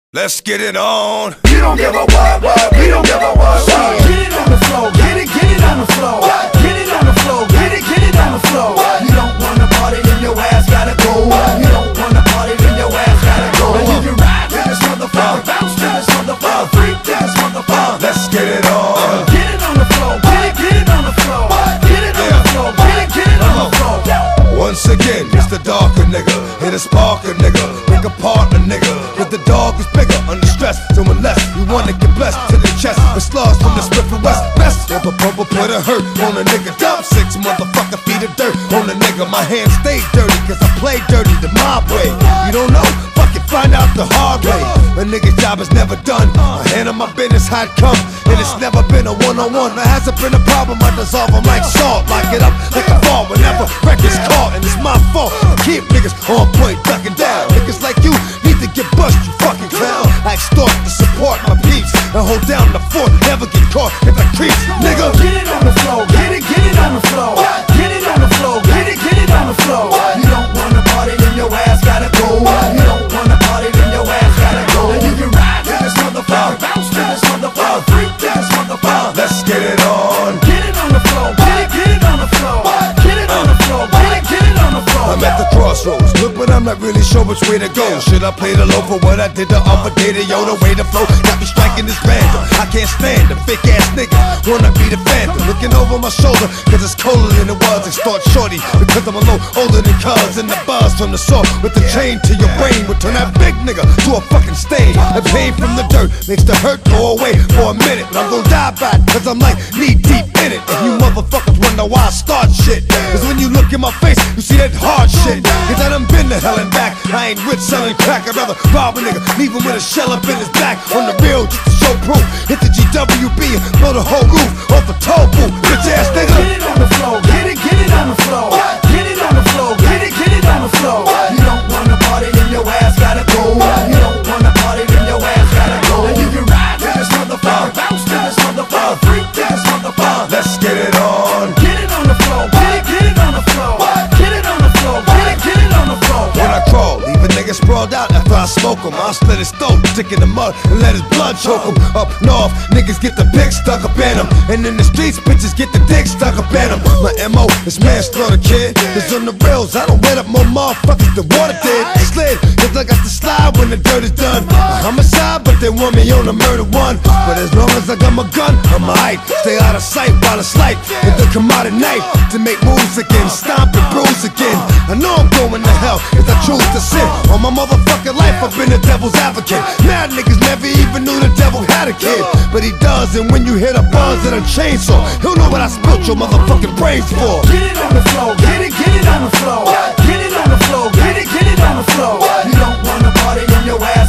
Let's get it on. You don't give a what, we don't give a what. Get it on the floor, get it on the floor. Get it on the floor, get it on the floor. You don't wanna party, then your ass gotta go. You don't wanna party, then your ass gotta go. And if you ride to this motherfucker, bounce to this motherfucker, freak to this motherfucker. Let's get it on. Get it on the floor, get it on the floor. Get it on the floor, get it on the floor. Once again, it's the darker nigga, hit a sparker nigga, pick a partner nigga. Cause the dog is bigger, under stress, so unless you wanna get blessed to the chest, with slugs from the split from west, best rubber pumper put a hurt on a nigga. Dump 6 motherfucker feet of dirt on a nigga. My hands stay dirty cause I play dirty the mob way. You don't know? Fuck it, find out the hard way. A nigga's job is never done. I handle my business how it come, and it's never been a one-on-one. There hasn't been a problem, I dissolve them like salt. Lock it up like a ball whenever record's caught, and it's my fault. Keep niggas on point, ducking down. Niggas like you need to get bust, you fucking clown. I extort to support my peeps and hold down the fort, never get caught if I creep, nigga. Get it on the floor, get it on the floor. Get it on the floor, get it on the floor. You don't wanna party, then your ass gotta go. You don't wanna party, then your ass gotta go. And you can ride to this motherfucker, bounce to this motherfucker, freak to this motherfucker. Let's get it on. Get it on the floor, get it on the floor. Get it on the floor, get it on the floor. I'm at the crossroads, look, but I'm not really sure which way to go. Should I play the low for what I did the other day? Yo, the way to flow got me striking this random. I can't stand the fake ass nigga, wanna be the phantom. Looking over my shoulder, cause it's colder than it was. Extort shorty, because I'm a little older than cuz. And the buzz from the saw with the chain to your brain would turn that big nigga to a fucking stain. The pain from the dirt makes the hurt go away for a minute, but I'm gonna die by it, cause I'm like knee deep in it. And you motherfuckers wonder why I start shit, cause when you look in my face, you see that hard shit. Cause I done been to hell and back. I ain't rich selling crack, I'd rather rob a nigga, leave him with a shell up in his back. On the real, just to show proof. Hit the GWB and blow the whole roof off the toll booth. Bitch ass nigga. Get it on the floor, get it on the floor. Get it on the floor, get it on the floor. You don't wanna party, then your ass gotta go. You don't wanna party, then your ass gotta go. And you can ride to this motherfucker, bounce to this motherfucker, freak to this motherfucker. Let's get it on. Get it on the floor, get it on the floor. Get it on the floor, get it on the floor. When I crawl, leave a nigga sprawled out after I smoke him. I'll slit his throat, stick in the mud, and let his blood choke him. Up north, niggas get the pick stuck up in them, and in the streets, bitches get the dick stuck up in them. My MO is manslaughter, kid. Cause on the rails, I don't wet up more motherfuckers than water did. Slid, cause I got to slide when the dirt is done. A homicide, but they want me on a murder one. But as long as I got my gun, I'm alright. Stay out of sight while it's light, and then come out at night to make moves again, stomp and bruise again. I know I'm going to hell if I choose to sin. All my motherfucking life, I've been a devil's advocate. Mad niggas never even knew the devil had a kid, but he does. And when you hit a buzz and a chainsaw, he'll know what I spilt your motherfucking brains for. Get it on the floor, get it on the floor. Get it on the floor, get it on the floor. You don't wanna party, then your ass